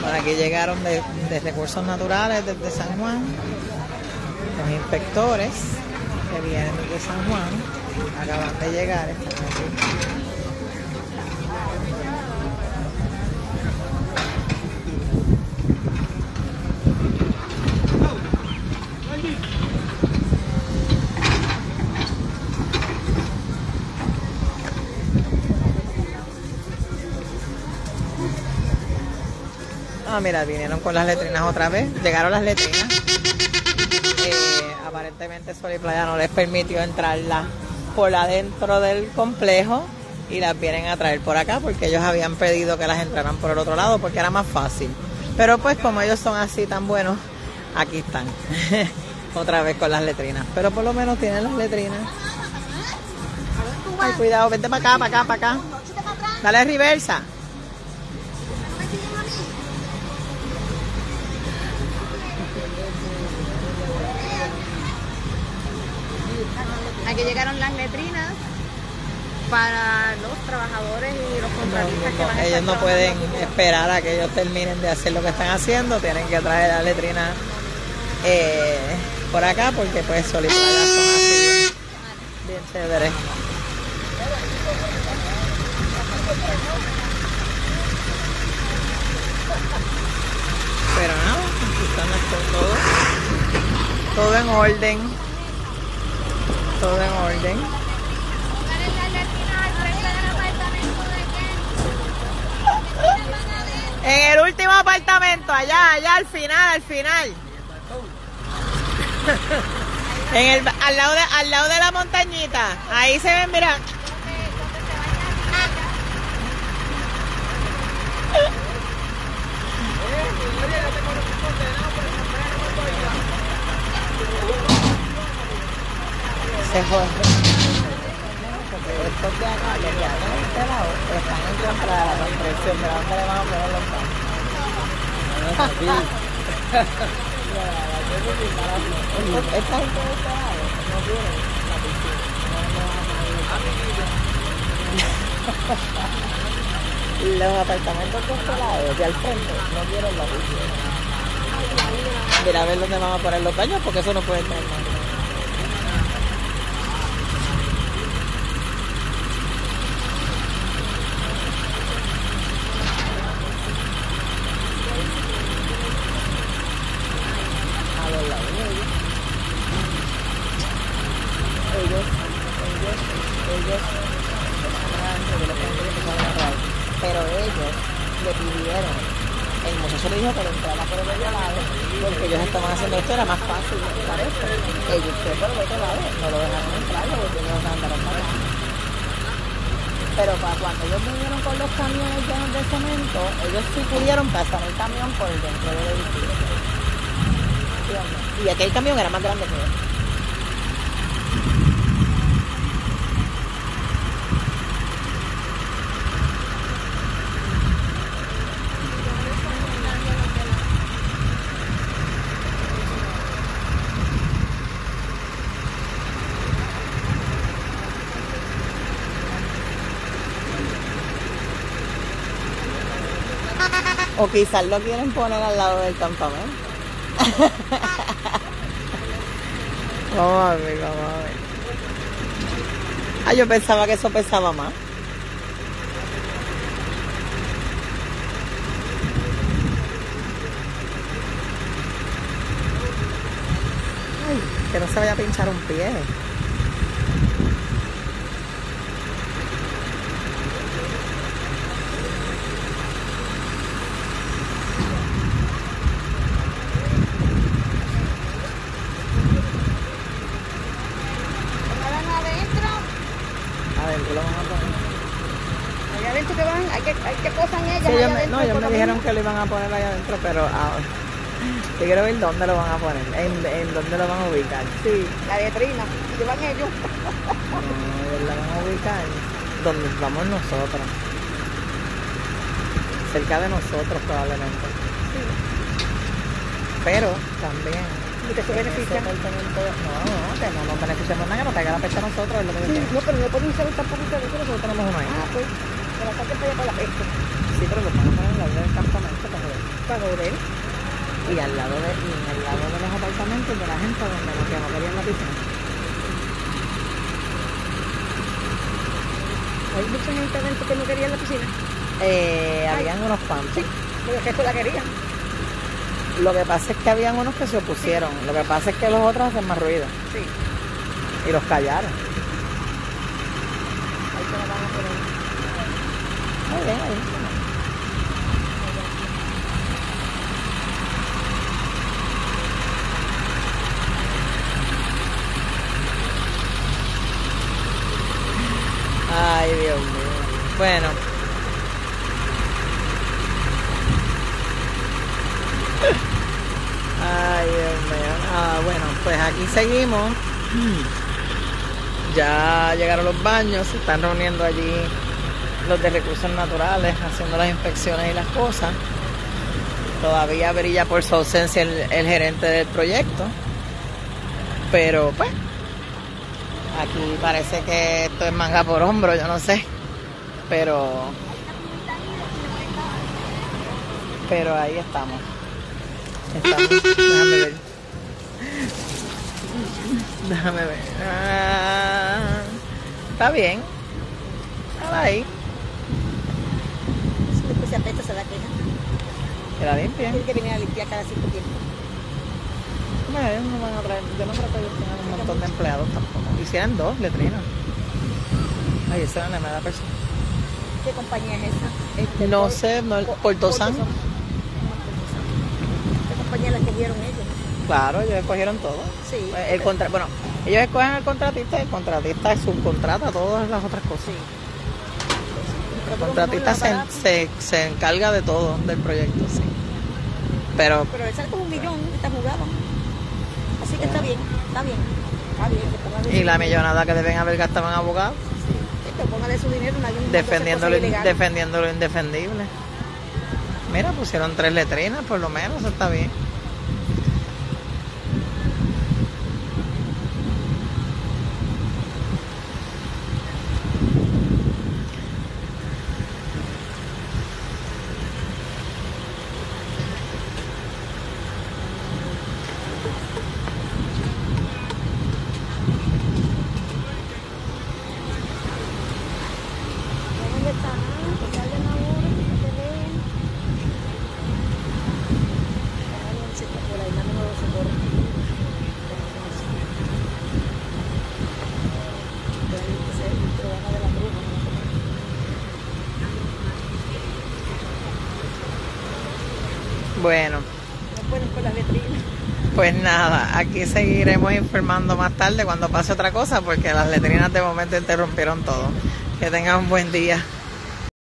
Por aquí llegaron de Recursos Naturales desde San Juan, los inspectores que vienen desde San Juan, acaban de llegar, están aquí. Ah, mira, vinieron con las letrinas otra vez. Llegaron las letrinas. Aparentemente Sol y Playa no les permitió entrarlas por adentro del complejo y las vienen a traer por acá porque ellos habían pedido que las entraran por el otro lado porque era más fácil. Pero pues como ellos son así tan buenos, aquí están. Otra vez con las letrinas. Pero por lo menos tienen las letrinas. Ay, cuidado, vente para acá, para acá, para acá. Dale reversa. Aquí llegaron las letrinas para los trabajadores y los contratistas que van a estar ellos no pueden esperar a que ellos terminen de hacer lo que están haciendo, tienen que traer las letrinas por acá porque pues Sol y Playa son así bien chéveres. Pero nada, aquí están todo en orden. Todo en orden. En el último apartamento, allá al final. Al lado de la montañita. Ahí se ven, mira. Se jode. Estos de acá, los de acá de este lado, están en contra de la construcción. Mira dónde le van a poner los bancos. Esta gente de este lado no tiene la piscina. Los apartamentos de este lado, de al frente, no tienen la piscina. Mira a ver dónde van a poner los baños, porque eso no puede estar mal. Pero ellos le pidieron, el muchacho le dijo que lo entrara por el otro lado porque ellos estaban haciendo esto, era más fácil de entrar esto. Ellos fue por el otro lado, no lo dejaron entrar, lo volvieron a andar para acá. Pero para cuando ellos vinieron con los camiones llenos de cemento, ellos sí pudieron pasar el camión por dentro del edificio. Y aquel camión era más grande que este. O quizás lo quieren poner al lado del campamento. Vamos a ver. Ah, yo pensaba que eso pesaba más. Ay, que no se vaya a pinchar un pie. Adentro lo van a poner. allá adentro que van, hay que posan ellas. Sí, allá adentro, ellos me dijeron que lo iban a poner allá adentro, pero yo quiero ver dónde lo van a poner, en dónde lo van a ubicar. Sí, la letrina, y van ellos. No, la van a ubicar donde vamos nosotros. Cerca de nosotros probablemente. Sí. Pero también ¿Y que se beneficia? no, que no nos beneficiamos nada, que nos caiga la fecha a nosotros, es lo que yo Sí, quiero. no, pero no pueden usar tampoco ustedes. Nosotros tenemos uno ahí. Ah, pues, que la saquen para allá para la peste. Sí, pero lo van a poner en la vida del campamento. Está para joder. Y al lado de los apartamentos de la gente donde no querían la piscina. Hay mucha gente adentro que no quería la piscina. Habían unos cuantos. Sí, porque el resto la querían. Lo que pasa es que habían unos que se opusieron. Lo que pasa es que los otros hacen más ruido. Sí. Y los callaron. Ahí se la van a poner. Muy bien, ahí. Ay, Dios mío. Bueno. Ay, Dios mío. Bueno, pues aquí seguimos. Ya llegaron los baños, se están reuniendo allí los de recursos naturales, haciendo las inspecciones y las cosas. Todavía brilla por su ausencia el gerente del proyecto. Pero pues, aquí parece que esto es manga por hombro, yo no sé. Pero ahí estamos. Déjame ver. Déjame ver. Está bien. Está ahí. Si después se apesta, se da queja. Que la limpien. Tiene que venir a limpiar cada 5 tiempos. Bueno, ellos no van a traer, yo no creo que ellos tengan un montón de empleados tampoco. Hicieran 2 letrinas. Ay, esa era la primera persona. ¿Qué compañía es esa? No sé, no, el Portosan. ¿Qué compañía la cogieron ellos? Claro, ellos escogieron todo. Sí. Bueno, ellos escogen al contratista y el contratista subcontrata todas las otras cosas. Sí. El contratista se encarga de todo del proyecto, sí. Pero le sale como $1 millón, está jugado. Así que está bien, está bien. Está bien. y la millonada que deben haber gastado en abogados, Que póngale su dinero en algún defendiendo lo indefendible. Mira, pusieron 3 letrinas, por lo menos, eso está bien. ¿Dónde están? Que salgan ahora, que se ven. Sí, por ahí, dame nuevo socorro. Ese es el programa de la bruja, ¿no? Bueno, No pueden con las letrinas. pues nada, aquí seguiremos informando más tarde cuando pase otra cosa, porque las letrinas de momento interrumpieron todo. Que tengan un buen día.